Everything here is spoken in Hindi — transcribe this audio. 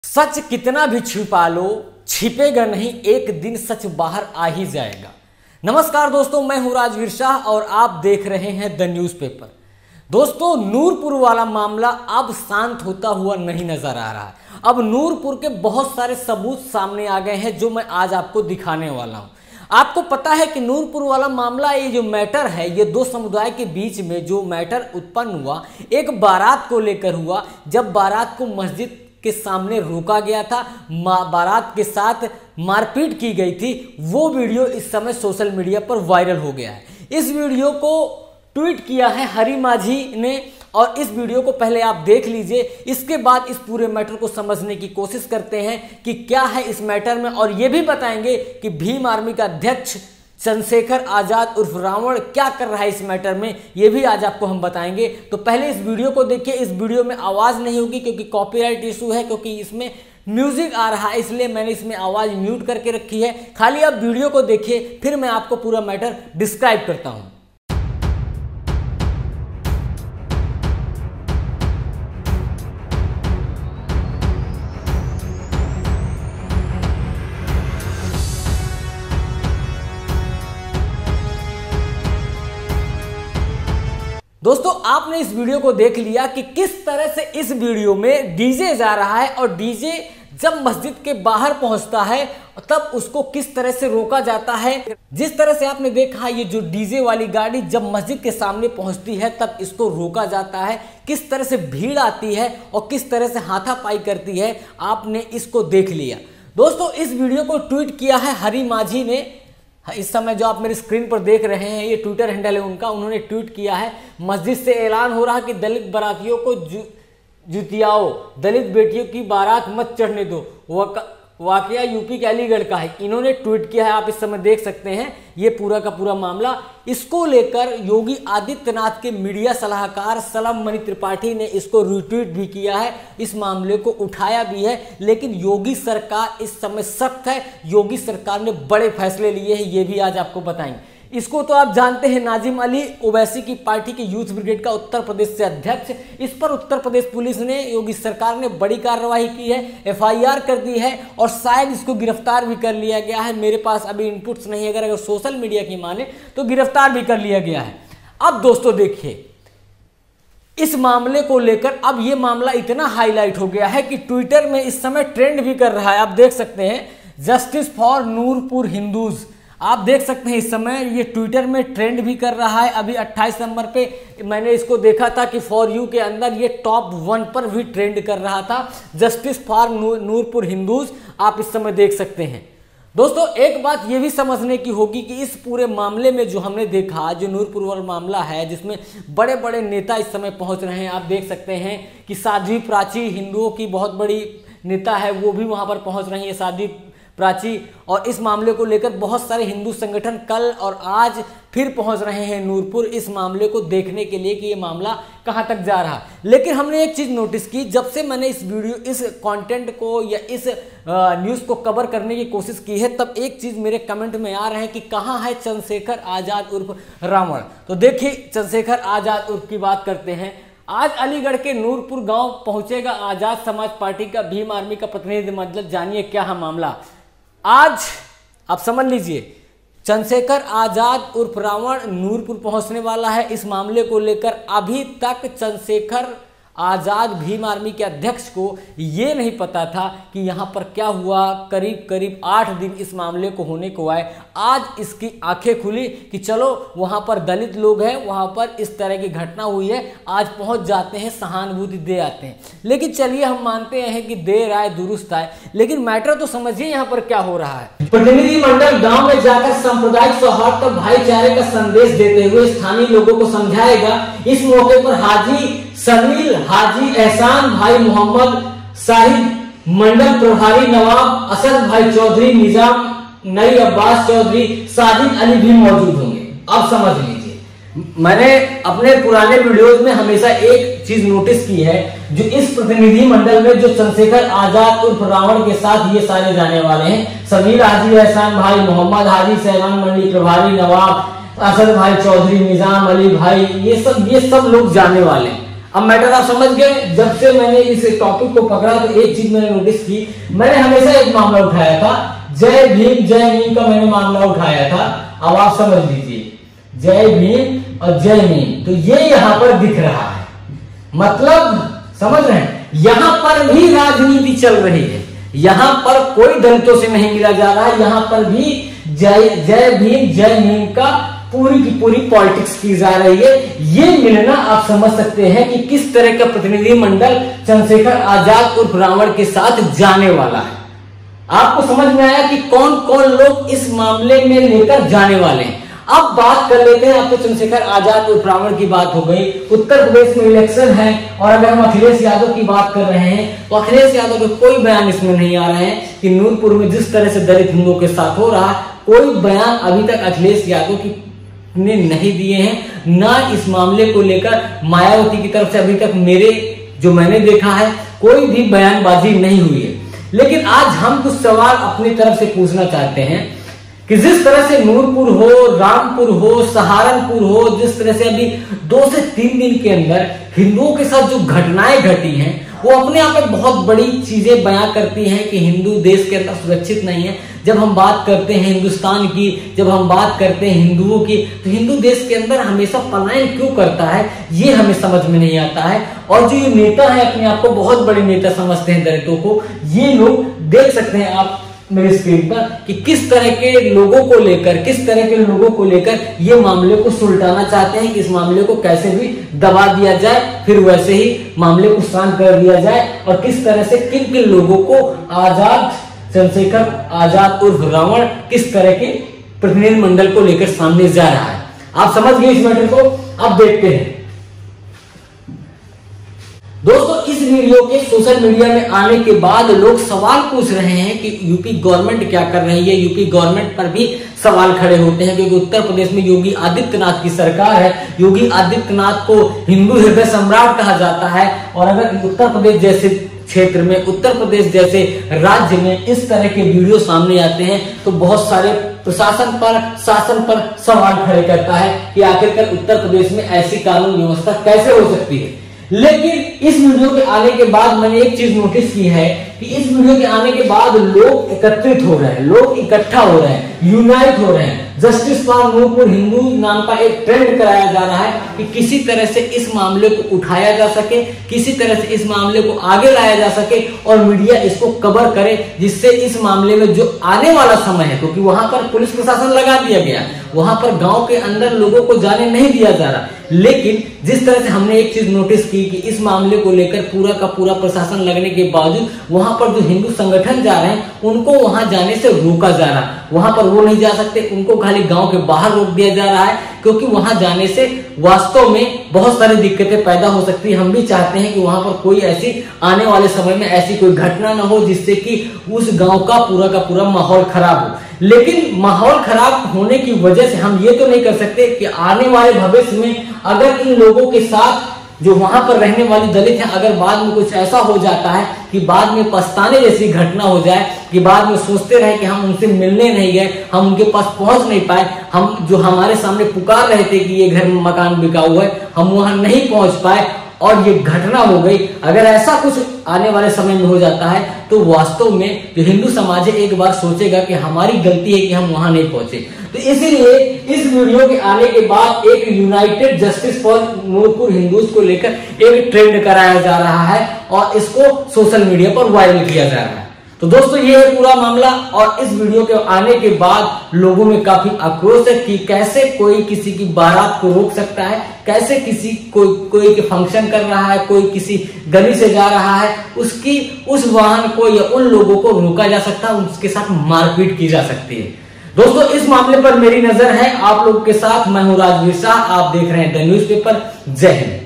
सच कितना भी छिपा लो छिपेगा नहीं, एक दिन सच बाहर आ ही जाएगा। नमस्कार दोस्तों, मैं हूं राजवीर शाह और आप देख रहे हैं द न्यूज़पेपर। दोस्तों, नूरपुर वाला मामला अब शांत होता हुआ नहीं नजर आ रहा है। अब नूरपुर के बहुत सारे सबूत सामने आ गए हैं जो मैं आज आपको दिखाने वाला हूं। आपको पता है कि नूरपुर वाला मामला, ये जो मैटर है, ये दो समुदाय के बीच में जो मैटर उत्पन्न हुआ, एक बारात को लेकर हुआ। जब बारात को मस्जिद के सामने रोका गया था, बारात के साथ मारपीट की गई थी, वो वीडियो इस समय सोशल मीडिया पर वायरल हो गया है। इस वीडियो को ट्वीट किया है हरी माझी ने, और इस वीडियो को पहले आप देख लीजिए। इसके बाद इस पूरे मैटर को समझने की कोशिश करते हैं कि क्या है इस मैटर में, और ये भी बताएंगे कि भीम आर्मी का अध्यक्ष चंद्रशेखर आजाद उर्फ रावण क्या कर रहा है इस मैटर में, ये भी आज आपको हम बताएंगे। तो पहले इस वीडियो को देखिए। इस वीडियो में आवाज नहीं होगी क्योंकि कॉपीराइट इशू है, क्योंकि इसमें म्यूजिक आ रहा है, इसलिए मैंने इसमें आवाज म्यूट करके रखी है। खाली आप वीडियो को देखिए, फिर मैं आपको पूरा मैटर डिस्क्राइब करता हूं। दोस्तों, आपने इस वीडियो को देख लिया कि किस तरह से इस वीडियो में डीजे जा रहा है, और डीजे जब मस्जिद के बाहर पहुंचता है तब उसको किस तरह से रोका जाता है। जिस तरह से आपने देखा, ये जो डीजे वाली गाड़ी जब मस्जिद के सामने पहुंचती है तब इसको रोका जाता है, किस तरह से भीड़ आती है और किस तरह से हाथापाई करती है, आपने इसको देख लिया। दोस्तों, इस वीडियो को ट्वीट किया है हरी माझी ने। इस समय जो आप मेरी स्क्रीन पर देख रहे हैं, ये ट्विटर हैंडल है उनका। उन्होंने ट्वीट किया है, मस्जिद से ऐलान हो रहा कि दलित बारातियों को जुतियाओ, दलित बेटियों की बारात मत चढ़ने दो। वाकया यूपी के अलीगढ़ का है। इन्होंने ट्वीट किया है, आप इस समय देख सकते हैं ये पूरा का पूरा मामला। इसको लेकर योगी आदित्यनाथ के मीडिया सलाहकार सलम मणि त्रिपाठी ने इसको रिट्वीट भी किया है, इस मामले को उठाया भी है। लेकिन योगी सरकार इस समय सख्त है, योगी सरकार ने बड़े फैसले लिए हैं, ये भी आज आपको बताएंगे। इसको तो आप जानते हैं, नाजिम अली ओवैसी की पार्टी के यूथ ब्रिगेड का उत्तर प्रदेश से अध्यक्ष, इस पर उत्तर प्रदेश पुलिस ने, योगी सरकार ने बड़ी कार्रवाई की है, एफआईआर कर दी है और शायद इसको गिरफ्तार भी कर लिया गया है। मेरे पास अभी इनपुट्स नहीं है, अगर सोशल मीडिया की माने तो गिरफ्तार भी कर लिया गया है। अब दोस्तों देखिए, इस मामले को लेकर अब ये मामला इतना हाईलाइट हो गया है कि ट्विटर में इस समय ट्रेंड भी कर रहा है। आप देख सकते हैं, जस्टिस फॉर नूरपुर हिंदूज, आप देख सकते हैं इस समय ये ट्विटर में ट्रेंड भी कर रहा है। अभी 28 नंबर पे मैंने इसको देखा था कि फॉर यू के अंदर ये टॉप 1 पर भी ट्रेंड कर रहा था, जस्टिस फॉर नूरपुर हिंदूज, आप इस समय देख सकते हैं। दोस्तों, एक बात ये भी समझने की होगी कि इस पूरे मामले में जो हमने देखा, जो नूरपुर वाला मामला है, जिसमें बड़े बड़े नेता इस समय पहुंच रहे हैं। आप देख सकते हैं कि साध्वी प्राची, हिंदुओं की बहुत बड़ी नेता है, वो भी वहां पर पहुंच रही है, साध्वी प्राची। और इस मामले को लेकर बहुत सारे हिंदू संगठन कल और आज फिर पहुंच रहे हैं नूरपुर, इस मामले को देखने के लिए कि ये मामला कहां तक जा रहा है। लेकिन हमने एक चीज नोटिस की, जब से मैंने इस वीडियो, इस कंटेंट को या इस न्यूज़ को कवर करने की कोशिश की है, तब एक चीज मेरे कमेंट में आ रहे हैं कि कहां है चंद्रशेखर आजाद उर्फ रावण। तो देखिए, चंद्रशेखर आजाद उर्फ की बात करते हैं। आज अलीगढ़ के नूरपुर गांव पहुंचेगा आजाद समाज पार्टी का भीम आर्मी का प्रतिनिधिमंडल। जानिए क्या है मामला। आज आप समझ लीजिए, चंद्रशेखर आजाद उर्फ रावण नूरपुर पहुंचने वाला है। इस मामले को लेकर अभी तक चंद्रशेखर आजाद भीम आर्मी के अध्यक्ष को ये नहीं पता था कि यहां पर क्या हुआ। करीब करीब 8 दिन इस मामले को होने को आए। आज इसकी आंखें खुली कि चलो वहां पर दलित लोग हैं, वहां पर इस तरह की घटना हुई है, आज पहुंच जाते हैं, सहानुभूति दे आते हैं। लेकिन चलिए, हम मानते हैं कि देर आए दुरुस्त आए, लेकिन मैटर तो समझिए यहाँ पर क्या हो रहा है। प्रतिनिधिमंडल गांव में जाकर सांप्रदायिक सौहार्द और भाईचारे का संदेश देते हुए स्थानीय लोगों को समझाएगा। इस मौके पर हाजी समील, हाजी एहसान भाई मोहम्मद, साहिब मंडल प्रभारी नवाब असद भाई चौधरी, निजाम नई अब्बास चौधरी, साजिद अली भी मौजूद होंगे। अब समझ लीजिए, मैंने अपने पुराने वीडियोस में हमेशा एक चीज नोटिस की है, जो इस प्रतिनिधि मंडल में जो चंद्रशेखर आजाद उर्फ रावण के साथ ये सारे जाने वाले हैं, समीर, हाजी एहसान भाई मोहम्मद, हाजी सहमान मंडी प्रभारी नवाब असद भाई चौधरी, निजाम अली भाई, ये सब लोग जाने वाले हैं। अब मैटर आप समझ गए। जब से मैंने इस टॉपिक को पकड़ा तो एक चीज मैंने नोटिस की, मैंने हमेशा एक मामला उठाया था, जय भीम जय मीम का मैंने मामला उठाया था। अब आप समझ लीजिए, जय भीम और जय मीम, तो ये यहां पर दिख रहा है, मतलब समझ रहे हैं, यहां पर भी राजनीति चल रही है, यहां पर कोई दलितों से नहीं मिला जा रहा है, यहां पर भी जय भीम जय मीम का पूरी की पूरी पॉलिटिक्स की जा रही है। ये मिलना आप समझ सकते हैं कि किस तरह का प्रतिनिधिमंडल चंद्रशेखर आजाद उर्फ रावण के साथ जाने वाला है। आपको समझ में आया कि कौन कौन लोग इस मामले में लेकर जाने वाले हैं। अब बात कर लेते हैं, आपको चंद्रशेखर आजाद उर्फ रावण की बात हो गई, उत्तर प्रदेश में इलेक्शन है, और अगर हम अखिलेश यादव की बात कर रहे हैं तो अखिलेश यादव के कोई बयान इसमें नहीं आ रहे हैं कि नूरपुर में जिस तरह से दलित हिंदुओं के साथ हो रहा, कोई बयान अभी तक अखिलेश यादव की ने नहीं दिए हैं। ना इस मामले को लेकर मायावती की तरफ से अभी तक जो मैंने देखा है कोई भी बयानबाजी नहीं हुई है। लेकिन आज हम कुछ सवाल अपनी तरफ से पूछना चाहते हैं कि जिस तरह से नूरपुर हो, रामपुर हो, सहारनपुर हो, जिस तरह से अभी 2 से 3 दिन के अंदर हिंदुओं के साथ जो घटनाएं घटी हैं वो अपने आप में बहुत बड़ी चीजें बयां करती हैं कि हिंदू देश के अंदर सुरक्षित नहीं है। जब हम बात करते हैं हिंदुस्तान की, जब हम बात करते हैं हिंदुओं की, तो हिंदू देश के अंदर हमेशा पलायन क्यों करता है ये हमें समझ में नहीं आता है। और जो ये नेता है अपने आप को बहुत बड़े नेता समझते हैं दलितों को, ये लोग देख सकते हैं आप मेरी स्क्रीन पर कि किस तरह के लोगों को लेकर ये मामले को सुलटाना चाहते हैं कि इस मामले को कैसे भी दबा दिया जाए, फिर वैसे ही मामले को शांत कर दिया जाए, और किस तरह से किन किन लोगों को चंद्रशेखर आजाद उर्फ रावण किस तरह के प्रतिनिधिमंडल को लेकर सामने जा रहा है। आप समझ गए इस मैटर को। अब देखते हैं दोस्तों, इस वीडियो के सोशल मीडिया में आने के बाद लोग सवाल पूछ रहे हैं कि यूपी गवर्नमेंट क्या कर रही है। यूपी गवर्नमेंट पर भी सवाल खड़े होते हैं क्योंकि उत्तर प्रदेश में योगी आदित्यनाथ की सरकार है। योगी आदित्यनाथ को हिंदू हृदय सम्राट कहा जाता है, और अगर उत्तर प्रदेश जैसे क्षेत्र में, उत्तर प्रदेश जैसे राज्य में इस तरह के वीडियो सामने आते हैं तो बहुत सारे प्रशासन पर, शासन पर सवाल खड़े करता है कि आखिरकार उत्तर प्रदेश में ऐसी कानून व्यवस्था कैसे हो सकती है। लेकिन इस वीडियो के आने के बाद मैंने एक चीज नोटिस की है कि इस वीडियो के आने के बाद लोग एकत्रित हो रहे हैं, लोग इकट्ठा हो रहे हैं, यूनाइट हो रहे हैं। जस्टिस फॉर नूरपुर हिंदू नाम का एक ट्रेंड कराया जा रहा है कि किसी तरह से इस मामले को उठाया जा सके, किसी तरह से इस मामले को आगे लाया जा सके और मीडिया इसको कवर करे, जिससे इस मामले में जो आने वाला समय है, क्योंकि वहां पर पुलिस प्रशासन लगा दिया गया, वहां पर गांव के अंदर लोगों को जाने नहीं दिया जा रहा। लेकिन जिस तरह से हमने एक चीज नोटिस की कि इस मामले को लेकर पूरा का पूरा प्रशासन लगने के बावजूद वहां पर जो हिंदू संगठन जा रहे हैं उनको वहां जाने से रोका जा रहा है। वहां पर वो नहीं जा सकते, उनको खाली गांव के बाहर रोक दिया जा रहा है, क्योंकि वहां जाने से वास्तव में बहुत सारी दिक्कतें पैदा हो सकती है। हम भी चाहते हैं कि वहां पर कोई ऐसी आने वाले समय में ऐसी कोई घटना ना हो जिससे कि उस गांव का पूरा माहौल खराब हो। लेकिन माहौल खराब होने की वजह से हम ये तो नहीं कर सकते कि आने वाले भविष्य में अगर इन लोगों के साथ जो वहां पर रहने वाली दलित हैं, अगर बाद में कुछ ऐसा हो जाता है कि बाद में पछताने जैसी घटना हो जाए, कि बाद में सोचते रहे कि हम उनसे मिलने नहीं गए, हम उनके पास पहुंच नहीं पाए, हम जो हमारे सामने पुकार रहे थे कि ये घर मकान बिका हुआ है, हम वहां नहीं पहुंच पाए और ये घटना हो गई, अगर ऐसा कुछ आने वाले समय में हो जाता है तो वास्तव में जो हिंदू समाज है एक बार सोचेगा कि हमारी गलती है कि हम वहां नहीं पहुंचे। तो इसीलिए इस वीडियो के आने के बाद एक united justice for Noorpur Hindus को लेकर एक ट्रेंड कराया जा रहा है और इसको सोशल मीडिया पर वायरल किया जा रहा है। तो दोस्तों ये है पूरा मामला, और इस वीडियो के आने के बाद लोगों में काफी आक्रोश है कि कैसे कोई किसी की बारात को रोक सकता है, कैसे किसी कोई के फंक्शन कर रहा है, कोई किसी गली से जा रहा है, उस वाहन को या उन लोगों को रोका जा सकता है, उसके साथ मारपीट की जा सकती है। दोस्तों इस मामले पर मेरी नजर है आप लोगों के साथ। मैं हूं राजवीर शाह, आप देख रहे हैं द न्यूज़पेपर। जय हिंद।